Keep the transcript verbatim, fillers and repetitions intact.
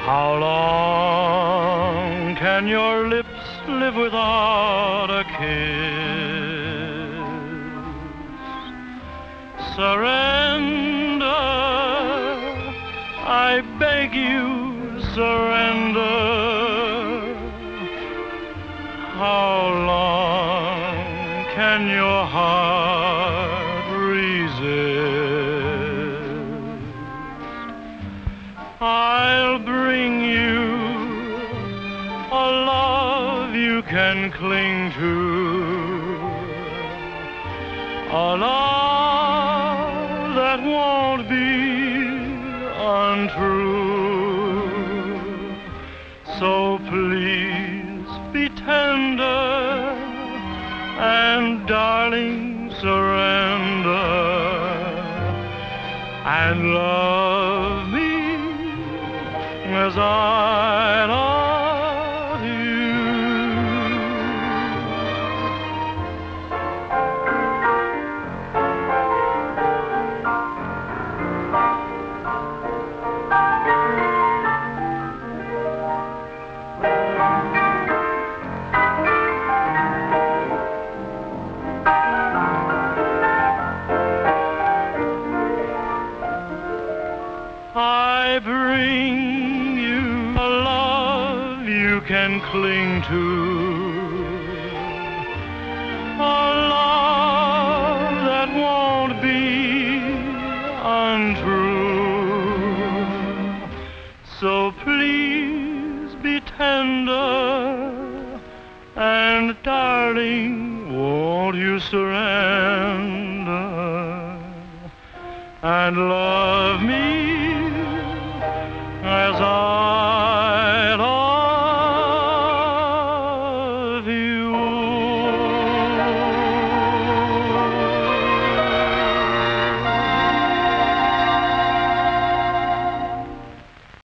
How long can your lips live without a kiss? Surrender, I beg you, surrender. How long can your heart resist? I'll bring you a love you can cling to, a love that won't be untrue. So please be tender and darling, surrender and love me as I love you. I bring you a love you can cling to, a love that won't be untrue. So please be tender and darling, won't you surrender and love me